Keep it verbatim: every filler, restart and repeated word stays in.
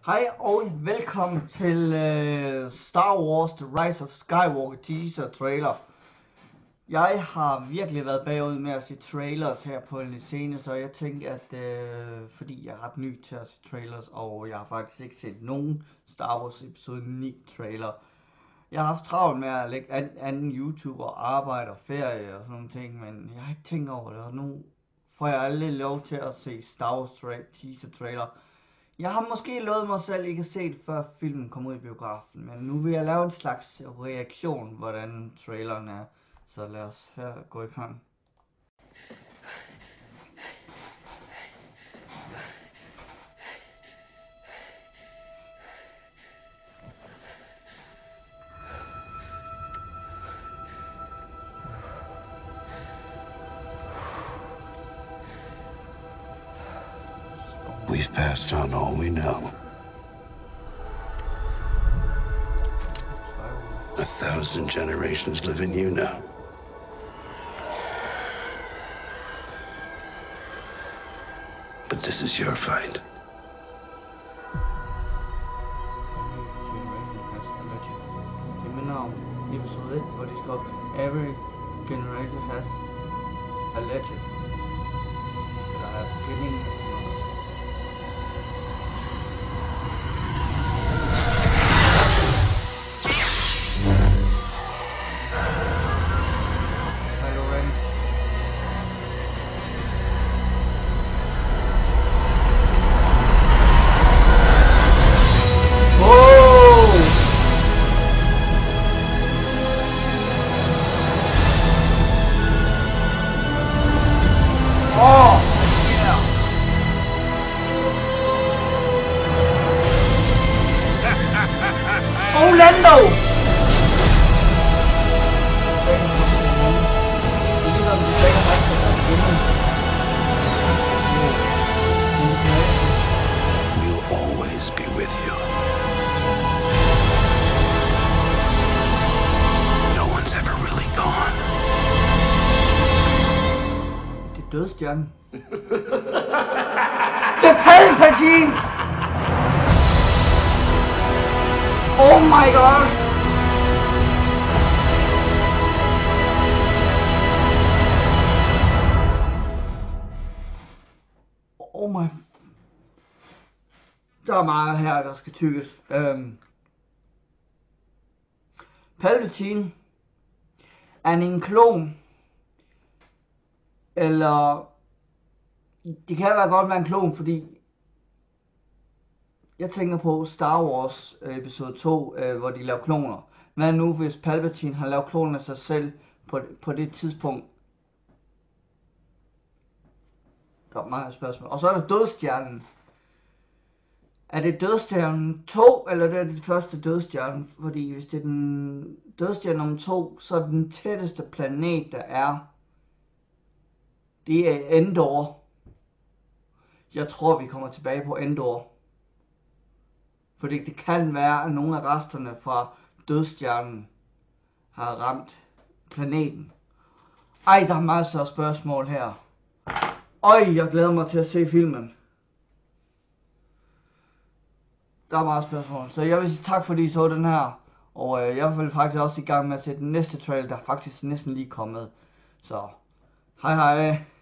Hej og velkommen til uh, Star Wars The Rise of Skywalker teaser trailer. Jeg har virkelig været bagud med at se trailers her på den scene, så jeg tænkte, at uh, fordi jeg er ret ny til at se trailers, og jeg har faktisk ikke set nogen Star Wars episode ni trailer. Jeg har haft travlt med at lægge an, anden YouTube og arbejde og ferie og sådan nogle ting, men jeg har ikke tænkt over det, og nu får jeg aldrig lov til at se Star Wars tra- teaser trailer. Jeg har måske lovet mig selv ikke at se det, før filmen kommer ud i biografen, men nu vil jeg lave en slags reaktion, hvordan traileren er. Så lad os her gå i gang. We've passed on all we know. A thousand generations live in you now. But this is your fight. Episode one, hvor de skriver, every generation has a legend. Eller er beginning. Oh, yeah. Oh, Lando! We'll always be with you. No one's ever really gone. Dødstjernen. Det er Palpatine! Oh my god! Oh my... Der er meget her, der skal tykkes. Um... Palpatine er en klon. Eller, det kan være godt være en klon, fordi jeg tænker på Star Wars episode to, øh, hvor de laver kloner. Hvad nu, hvis Palpatine har lavet kloner af sig selv på, på det tidspunkt? Der er mange spørgsmål. Og så er der Dødstjernen. Er det Dødstjernen to, eller det er det første Dødstjerne? Fordi hvis det er den Dødstjerne nummer to, så er den tætteste planet, der er, det er Endor. Jeg tror, vi kommer tilbage på Endor. Fordi det kan være, at nogle af resterne fra Dødstjernen har ramt planeten. Ej, der er masser af spørgsmål her. Øj, jeg glæder mig til at se filmen. Der er meget spørgsmål. Så jeg vil sige tak, fordi I så den her. Og øh, jeg vil faktisk også i gang med at se den næste trailer, der er faktisk næsten lige kommet. Så hej hej.